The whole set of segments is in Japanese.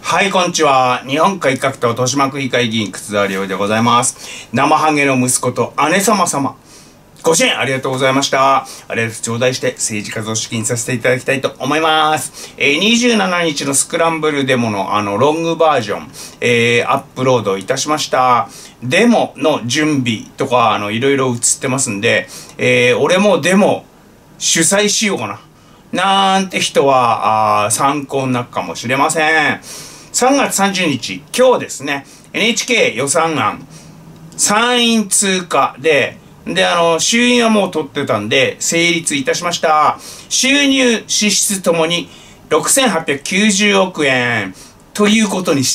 はい、こんにちは。日本改革党豊島区議会議員、楠田亮でございます。生ハゲの息子と姉様様。ご支援ありがとうございました。ありがとう頂戴して政治活動資金させていただきたいと思います。27日のスクランブルデモのロングバージョン、アップロードいたしました。デモの準備とか、いろいろ映ってますんで、俺もデモ主催しようかな。なんて人は、参考になるかもしれません。3月30日、今日ですね、NHK 予算案、参院通過で、衆院はもう取ってたんで、成立いたしました。収入、支出ともに6890億円ということにした。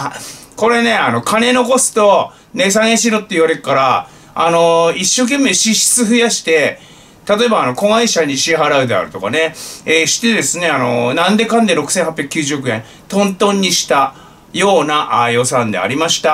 これね、金残すと値下げしろって言われるから、一生懸命支出増やして、例えば、子会社に支払うであるとかね、してですね、なんでかんで6890億円、トントンにしたような予算でありました。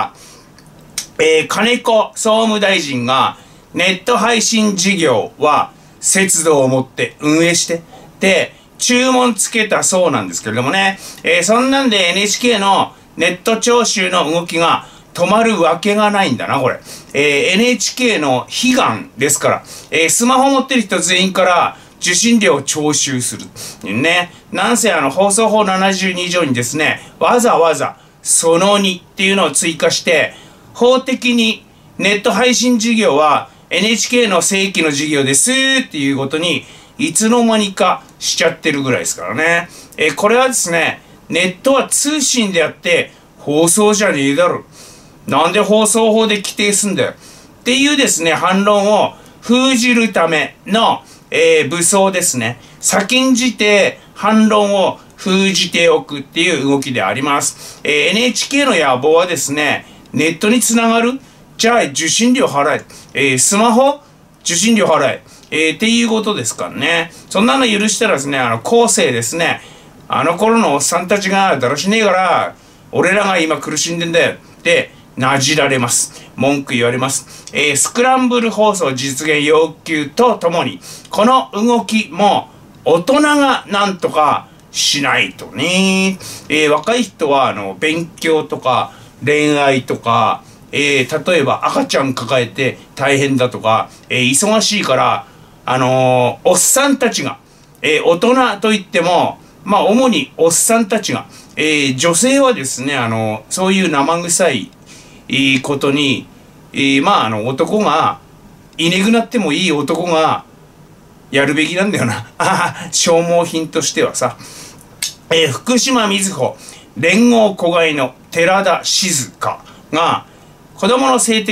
金子総務大臣が、ネット配信事業は、節度を持って運営して、で、注文つけたそうなんですけれどもね、そんなんで NHK のネット徴収の動きが、止まるわけがないんだな、これ。NHK の悲願ですから、スマホ持ってる人全員から受信料を徴収する。ね。なんせ放送法72条にですね、わざわざその2っていうのを追加して、法的にネット配信事業は NHK の正規の事業ですっていうことに、いつの間にかしちゃってるぐらいですからね。これはですね、ネットは通信であって放送じゃねえだろ。なんで放送法で規定すんだよ。っていうですね、反論を封じるための、武装ですね。先んじて反論を封じておくっていう動きであります。NHK の野望はですね、ネットにつながる？じゃあ受信料払え。スマホ？受信料払え。っていうことですからね。そんなの許したらですね、後世ですね、頃のおっさんたちがだらしねえから、俺らが今苦しんでんだよってなじられます。文句言われます。スクランブル放送実現要求とともに、この動きも大人がなんとかしないとね。若い人は勉強とか恋愛とか、例えば赤ちゃん抱えて大変だとか、忙しいから、おっさんたちが、大人といっても、まあ主におっさんたちが、女性はですね、そういう生臭いことに、男がいねぐなってもいい男がやるべきなんだよな。消耗品としてはさ。福島みずほ連合子飼いの寺田静香が子供の性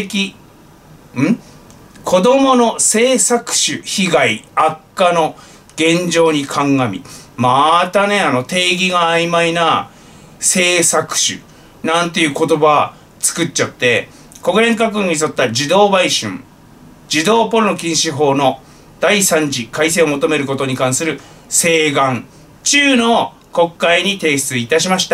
搾取被害悪化の現状に鑑み、またね、定義が曖昧な性搾取なんていう言葉作っちゃって、国連閣議に沿った児童売春、児童ポルノ禁止法の第3次改正を求めることに関する請願中の国会に提出いたしました。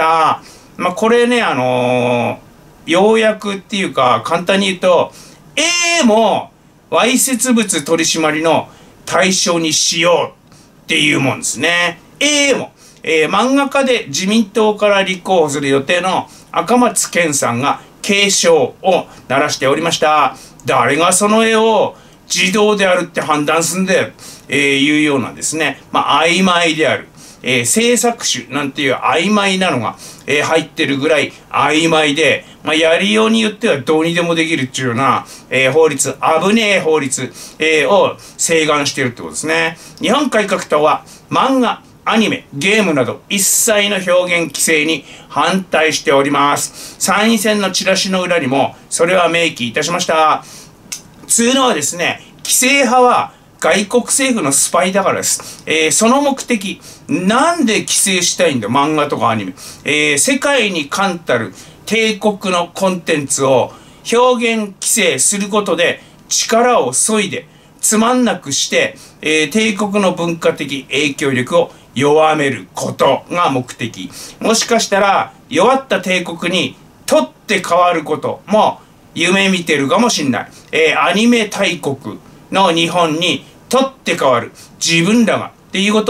これね、要約っていうか、簡単に言うと、もわいせつ物取締りの対象にしようっていうもんですね。も、漫画家で自民党から立候補する予定の赤松健さんが警鐘を鳴らしておりました。誰がその絵を児童であるって判断すんだよ、いうようなですね、曖昧である。性搾取なんていう曖昧なのが、入ってるぐらい曖昧で、やりようによってはどうにでもできるっていうような、法律、危ねえ法律、を請願しているってことですね。日本改革党は漫画、アニメ、ゲームなど一切の表現規制に反対しております。参院選のチラシの裏にもそれは明記いたしました。つうのはですね、規制派は外国政府のスパイだからです。その目的、なんで規制したいんだよ、漫画とかアニメ。世界に冠たる帝国のコンテンツを表現規制することで力を削いで、つまんなくして、帝国の文化的影響力を弱めることが目的。もしかしたら弱った帝国に取って変わることも夢見てるかもしんない。アニメ大国の日本に取って変わる自分らがっていうことを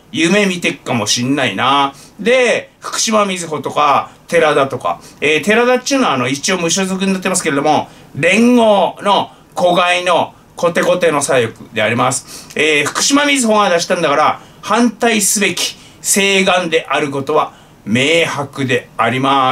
夢見てっかもしんないな。で、福島みずほとか、寺田とか。寺田っていうのは一応無所属になってますけれども、連合の子飼いのコテコテの左翼であります。福島みずほが出したんだから、反対すべき請願であることは明白であります。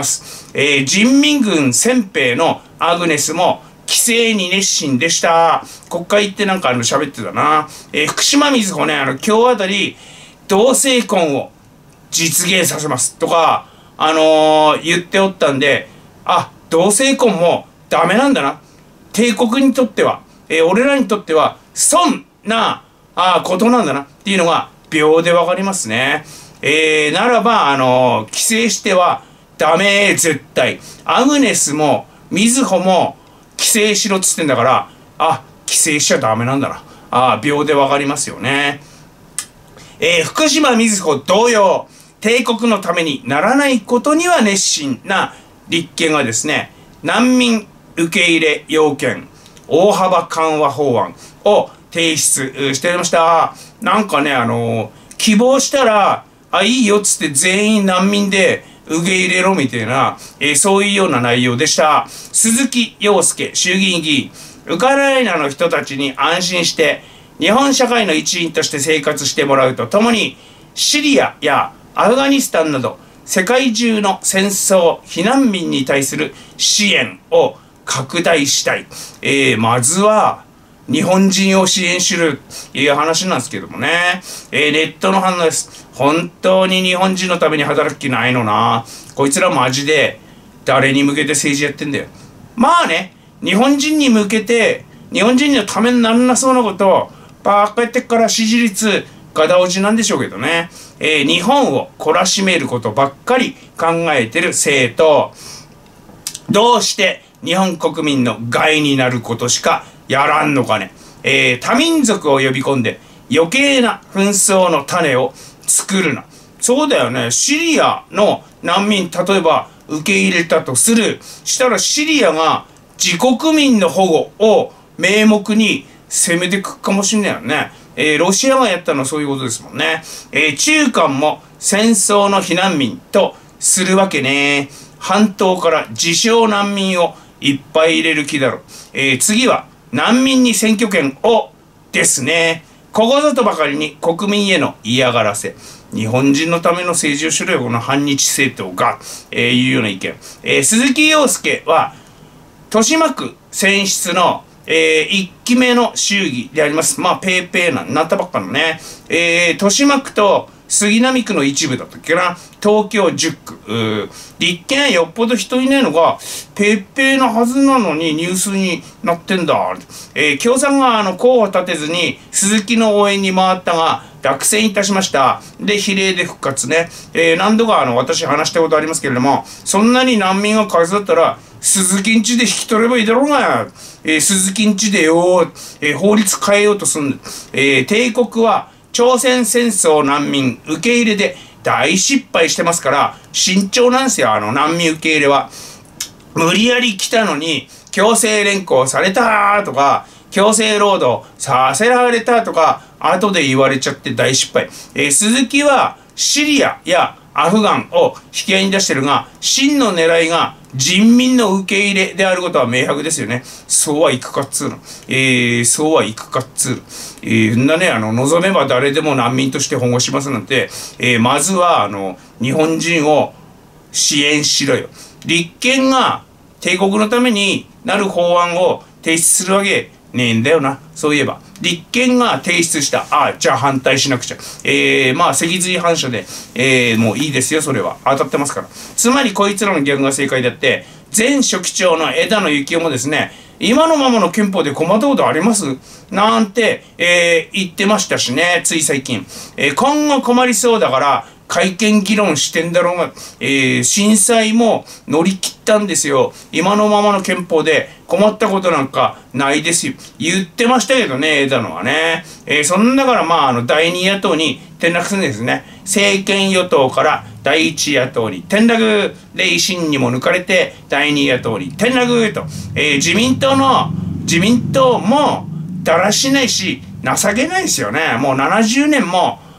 人民軍先兵のアグネスも規制に熱心でした。国会行ってなんか喋ってたな。福島みずほね、今日あたり、同性婚を実現させますとか、言っておったんで、あ、同性婚もダメなんだな。帝国にとっては、俺らにとっては損なことなんだなっていうのが秒でわかりますね。ならば規制してはダメ絶対。アグネスもみずほも規制しろっつってんだから、規制しちゃダメなんだな。秒でわかりますよね。福島みずほ同様、帝国のためにならないことには熱心な立憲がですね、難民受け入れ要件大幅緩和法案を提出しておりました。なんかね、希望したら、いいよっつって全員難民で受け入れろみたいな、そういうような内容でした。鈴木陽介衆議院議員、ウクライナの人たちに安心して日本社会の一員として生活してもらうとともに、シリアやアフガニスタンなど世界中の戦争避難民に対する支援を拡大したい。まずは日本人を支援しるという話なんですけどもね。ネットの反応です。本当に日本人のために働く気ないのな。こいつらマジで誰に向けて政治やってんだよ。まあね、日本人に向けて、日本人のためにならなそうなことをばっかやってっから支持率ガダ落ちなんでしょうけどね。日本を懲らしめることばっかり考えてる政党。どうして日本国民の害になることしかやらんのかね。多民族を呼び込んで余計な紛争の種を作るな。そうだよね。シリアの難民、例えば受け入れたとする。したらシリアが自国民の保護を名目に攻めてくかもしんないよね。ロシアがやったのはそういうことですもんね。中間も戦争の避難民とするわけね。半島から自称難民をいっぱい入れる気だろ。次は難民に選挙権をですね。ここぞとばかりに国民への嫌がらせ。日本人のための政治をしろよ、この反日政党が、いうような意見。鈴木陽介は、豊島区選出の、1期目の衆議であります。まあ、ペーペーなったばっかのね。豊島区と杉並区の一部だったっけな。東京10区。立憲はよっぽど人いないのが、ペーペーなはずなのにニュースになってんだ。共産が候補立てずに鈴木の応援に回ったが、落選いたしました。で、比例で復活ね。何度か私話したことありますけれども、そんなに難民が数だったら、鈴木んちで引き取ればいいだろうが、鈴木んちでよ、法律変えようとすん。帝国は朝鮮戦争難民受け入れで大失敗してますから、慎重なんですよ、難民受け入れは。無理やり来たのに、強制連行されたとか、強制労働させられたとか、後で言われちゃって大失敗。鈴木はシリアやアフガンを引き合いに出してるが、真の狙いが人民の受け入れであることは明白ですよね。そうはいくかっつうの。そうはいくかっつうの。んなね、望めば誰でも難民として保護しますなんて、まずは、日本人を支援しろよ。立憲が帝国のためになる法案を提出するわけねえんだよな。そういえば。立憲が提出した。じゃあ反対しなくちゃ。まあ、脊髄反射で、もういいですよ、それは。当たってますから。つまり、こいつらの逆が正解であって、前書記長の枝野幸男もですね、今のままの憲法で困ったことありますなんて、言ってましたしね、つい最近。今後困りそうだから、改憲議論してんだろうが、震災も乗り切ったんですよ。今のままの憲法で困ったことなんかないですよ。言ってましたけどね、枝野はね。そんだからまあ、第二野党に転落するんですね。政権与党から第一野党に転落で維新にも抜かれて第二野党に転落と。自民党もだらしないし情けないですよね。もう70年も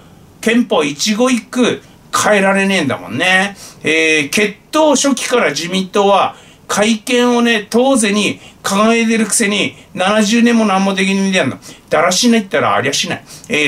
憲法一語一句変えられねえんだもんね。決闘初期から自民党は改憲をね、当然に掲げてるくせに70年も何もできんでやんの。だらしないったらありゃしない。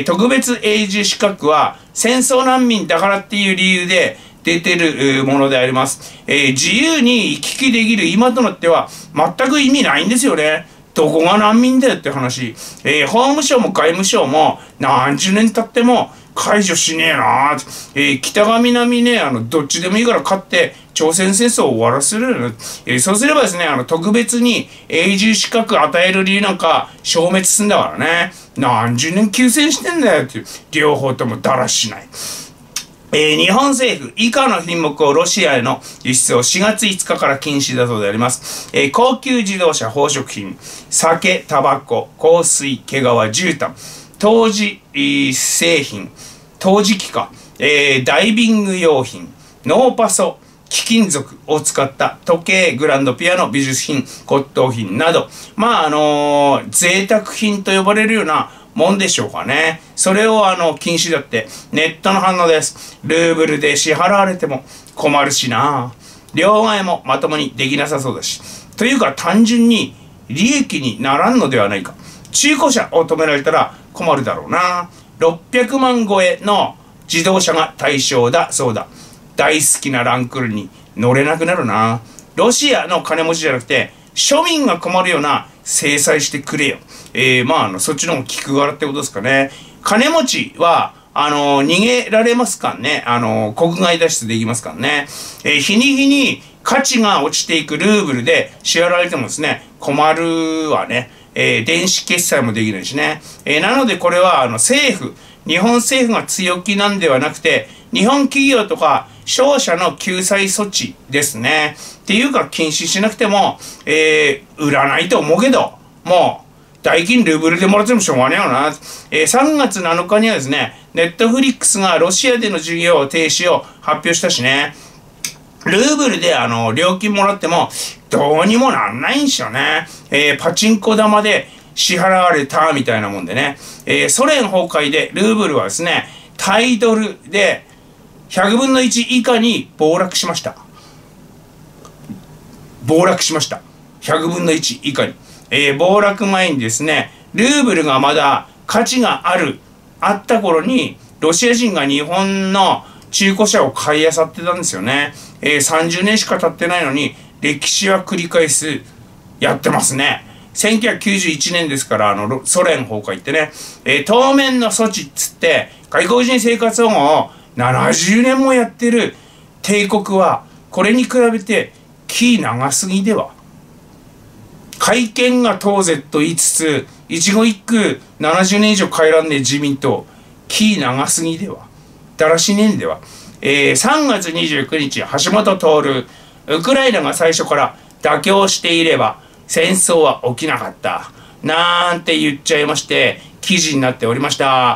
特別永住資格は戦争難民だからっていう理由で出てるものであります。自由に行き来できる今となっては全く意味ないんですよね。どこが難民だよって話。法務省も外務省も何十年経っても解除しねえなー、北が南ね、どっちでもいいから勝って朝鮮戦争を終わらせる。そうすればですね、特別に永住資格与える理由なんか消滅すんだからね。何十年休戦してんだよっていう。両方ともだらしない。日本政府、以下の品目をロシアへの輸出を4月5日から禁止だそうであります。高級自動車、宝飾品、酒、タバコ、香水、毛皮、絨毯、陶磁製品、陶磁器か、ダイビング用品、ノーパソ、貴金属を使った時計、グランドピアノ、美術品、骨董品など、贅沢品と呼ばれるようなもんでしょうかね。それを禁止だって、ネットの反応です。ルーブルで支払われても困るしな。両替もまともにできなさそうだし。というか単純に利益にならんのではないか。中古車を止められたら困るだろうな。600万超えの自動車が対象だそうだ。大好きなランクルに乗れなくなるな。ロシアの金持ちじゃなくて庶民が困るような制裁してくれよ。そっちの方が聞く柄ってことですかね。金持ちは逃げられますからね。国外脱出できますからね。日に日に価値が落ちていくルーブルで支払われてもですね、困るわね。電子決済もできないしね。なのでこれは日本政府が強気なんではなくて、日本企業とか商社の救済措置ですね。っていうか禁止しなくても、売らないと思うけど、もう、代金ルーブルでもらってもしょうがねえよな。3月7日にはですね、ネットフリックスがロシアでの事業停止を発表したしね。ルーブルで料金もらってもどうにもなんないんですよね。パチンコ玉で支払われたみたいなもんでね。ソ連崩壊でルーブルはですね、対ドルで100分の1以下に暴落しました。暴落しました。100分の1以下に。暴落前にですね、ルーブルがまだ価値があった頃に、ロシア人が日本の中古車を買い漁ってたんですよね。30年しか経ってないのに、歴史は繰り返す、やってますね。1991年ですから、ソ連崩壊ってね、当面の措置っつって、外国人生活保護を70年もやってる帝国は、これに比べて、気長すぎでは。改憲が当然と言いつつ、一語一句70年以上変えらんねえ自民党、気長すぎでは。だらしねえんでは。3月29日、橋本徹、ウクライナが最初から妥協していれば戦争は起きなかった。なんて言っちゃいまして、記事になっておりました。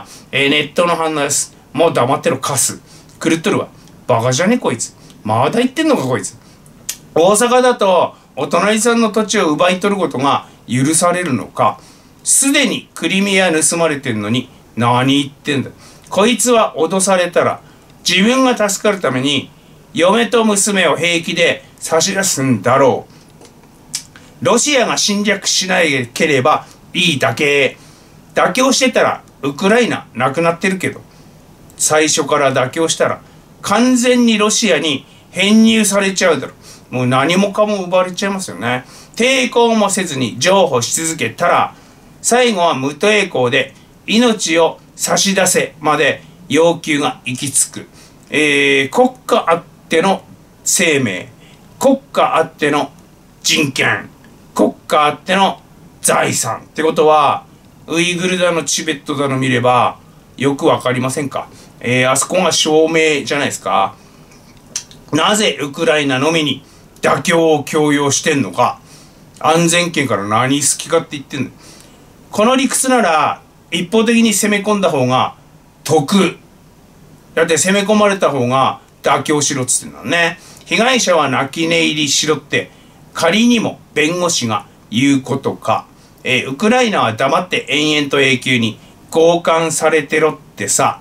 ネットの反応です。もう黙ってろ、カス。狂っとるわ。バカじゃねこいつ。まだ言ってんのかこいつ。大阪だと、お隣さんの土地を奪い取ることが許されるのか。すでにクリミア盗まれてんのに何言ってんだ。こいつは脅されたら自分が助かるために嫁と娘を平気で差し出すんだろう。ロシアが侵略しなければいいだけ。妥協してたらウクライナなくなってるけど、最初から妥協したら完全にロシアに編入されちゃうだろう。もう何もかも奪われちゃいますよね。抵抗もせずに譲歩し続けたら、最後は無抵抗で命を差し出せまで要求が行き着く。国家あっての生命、国家あっての人権、国家あっての財産ってことは、ウイグルだのチベットだの見ればよくわかりませんか。あそこが証明じゃないですか。なぜウクライナのみに妥協を強要してんのか。安全圏から何好きかって言ってんの。この理屈なら一方的に攻め込んだ方が得。だって攻め込まれた方が妥協しろっつってんだね。被害者は泣き寝入りしろって仮にも弁護士が言うことか。ウクライナは黙って延々と永久に強姦されてろってさ。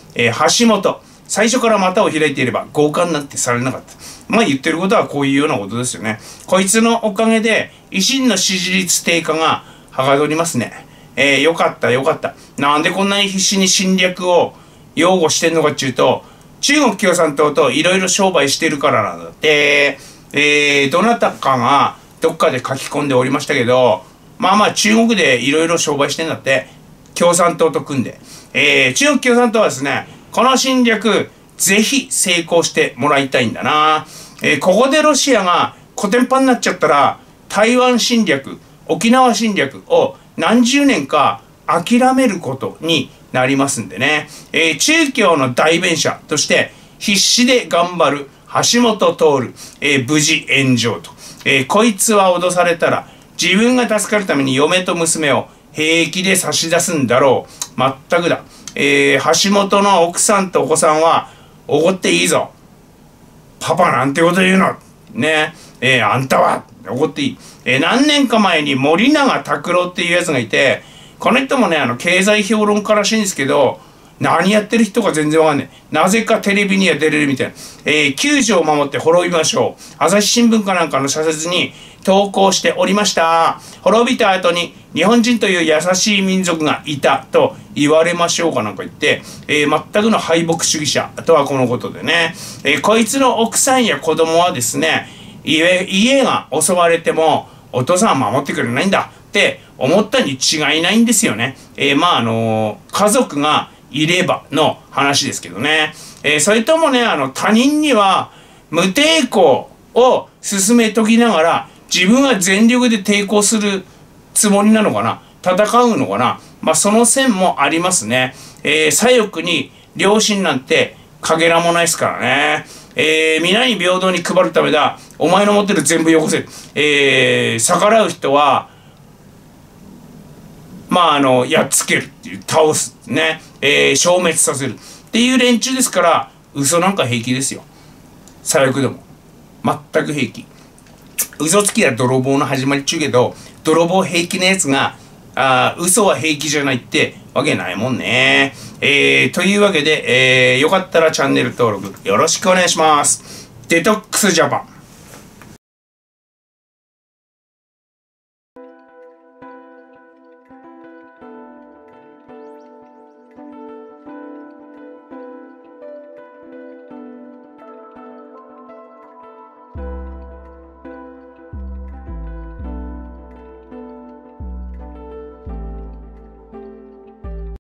橋本。最初から股を開いていれば強姦なんてされなかった。まあ言ってることはこういうようなことですよね。こいつのおかげで維新の支持率低下がはかどりますね。よかったよかった。なんでこんなに必死に侵略を擁護してんのかっていうと、中国共産党といろいろ商売してるからなんだって、どなたかがどっかで書き込んでおりましたけど、まあまあ中国でいろいろ商売してんだって、共産党と組んで。中国共産党はですね、この侵略、ぜひ成功してもらいたいんだな。ここでロシアがコテンパンになっちゃったら、台湾侵略、沖縄侵略を何十年か諦めることになりますんでね。中共の代弁者として必死で頑張る橋本徹、無事炎上と。こいつは脅されたら自分が助かるために嫁と娘を平気で差し出すんだろう。まったくだ。橋本の奥さんとお子さんはおごっていいぞ。パパなんてこと言うの。ね。あんたはおごっていい。何年か前に森永卓郎っていうやつがいて、この人もね、経済評論家らしいんですけど、何やってる人か全然わかんない。なぜかテレビには出れるみたいな。救助を守って滅びましょう。朝日新聞かなんかの社説に投稿しておりました。滅びた後に日本人という優しい民族がいたと言われましょうかなんか言って、全くの敗北主義者とはこのことでね。こいつの奥さんや子供はですね、家が襲われてもお父さんは守ってくれないんだって思ったに違いないんですよね。まあ家族がいればの話ですけどね。それともね、他人には無抵抗を進めときながら自分は全力で抵抗するつもりなのかな、戦うのかな。まあその線もありますね。左翼に良心なんてかけらもないですからね。皆に平等に配るためだ。お前の持ってる全部よこせ。逆らう人はまあやっつけるっていう、倒すね、消滅させるっていう連中ですから、嘘なんか平気ですよ。左翼でも全く平気。嘘つきは泥棒の始まりっちゅうけど、泥棒平気なやつが嘘は平気じゃないってわけないもんね。というわけで、よかったらチャンネル登録よろしくお願いします。デトックスジャパン。